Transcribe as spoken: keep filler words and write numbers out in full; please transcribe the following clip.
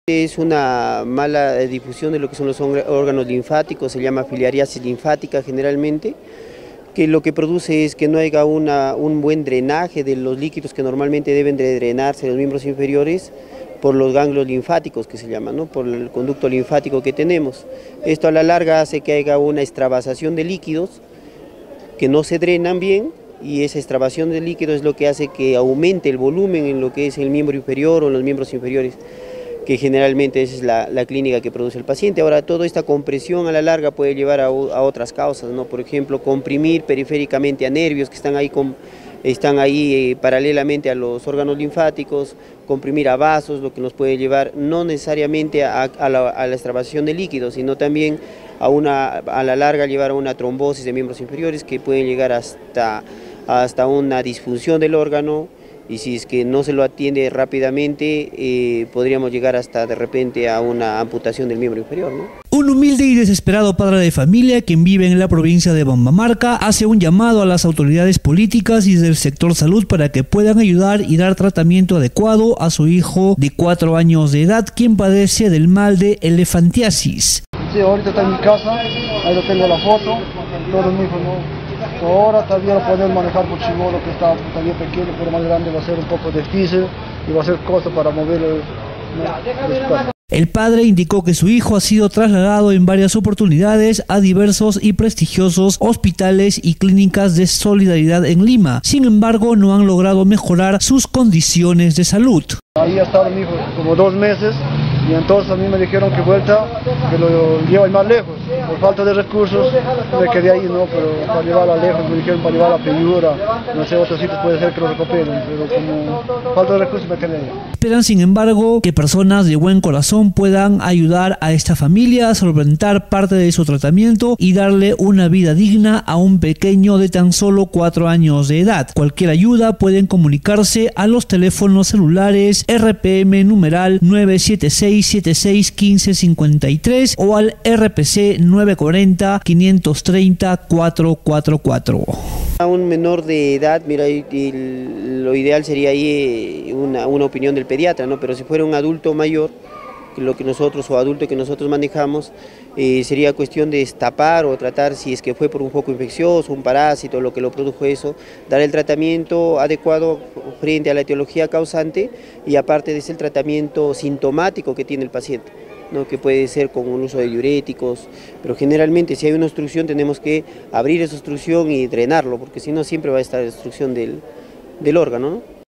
Es una mala difusión de lo que son los órganos linfáticos, se llama filariasis linfática generalmente, que lo que produce es que no haya una, un buen drenaje de los líquidos que normalmente deben de drenarse los miembros inferiores por los ganglios linfáticos que se llaman, ¿no? Por el conducto linfático que tenemos. Esto a la larga hace que haya una extravasación de líquidos que no se drenan bien, y esa extravasación de líquidos es lo que hace que aumente el volumen en lo que es el miembro inferior o en los miembros inferiores, que generalmente esa es la, la clínica que produce el paciente. Ahora, toda esta compresión a la larga puede llevar a, a otras causas, ¿no? Por ejemplo, comprimir periféricamente a nervios que están ahí, con, están ahí eh, paralelamente a los órganos linfáticos, comprimir a vasos, lo que nos puede llevar no necesariamente a, a, la, a la extravasación de líquidos, sino también a, una, a la larga llevar a una trombosis de miembros inferiores que pueden llegar hasta, hasta una disfunción del órgano. Y si es que no se lo atiende rápidamente, eh, podríamos llegar hasta de repente a una amputación del miembro inferior, ¿no? Un humilde y desesperado padre de familia, quien vive en la provincia de Bambamarca, hace un llamado a las autoridades políticas y del sector salud para que puedan ayudar y dar tratamiento adecuado a su hijo de cuatro años de edad, quien padece del mal de elefantiasis. Sí, ahorita está en mi casa, ahí lo tengo la foto, todo mi hijo, ¿no? Ahora todavía lo podemos manejar por chivolo, que está todavía pequeño, pero más grande va a ser un poco difícil y va a ser cosa para moverlo, ¿no? El padre indicó que su hijo ha sido trasladado en varias oportunidades a diversos y prestigiosos hospitales y clínicas de Solidaridad en Lima. Sin embargo, no han logrado mejorar sus condiciones de salud. Ahí ha estado mi hijo como dos meses y entonces a mí me dijeron que vuelta, que lo llevan más lejos. Por falta de recursos me quedé ahí, no, pero para llevarla lejos, me dijeron para llevarla a Piura, no sé, otros sitios puede ser que lo recuperen, pero como falta de recursos me quedé ahí. Esperan, sin embargo, que personas de buen corazón puedan ayudar a esta familia a solventar parte de su tratamiento y darle una vida digna a un pequeño de tan solo cuatro años de edad. Cualquier ayuda pueden comunicarse a los teléfonos celulares R P M numeral nueve siete seis siete seis uno cinco cinco tres o al R P C nueve cuatro cero cinco tres cero cuatro cuatro cuatro. A un menor de edad, mira, lo ideal sería ahí una, una opinión del pediatra, ¿no? Pero si fuera un adulto mayor, lo que nosotros o adulto que nosotros manejamos, eh, sería cuestión de destapar o tratar si es que fue por un foco infeccioso, un parásito, lo que lo produjo eso, dar el tratamiento adecuado frente a la etiología causante y aparte de ese el tratamiento sintomático que tiene el paciente, ¿no? Que puede ser con un uso de diuréticos, pero generalmente si hay una obstrucción tenemos que abrir esa obstrucción y drenarlo, porque si no siempre va a estar la obstrucción del, del órgano, ¿no?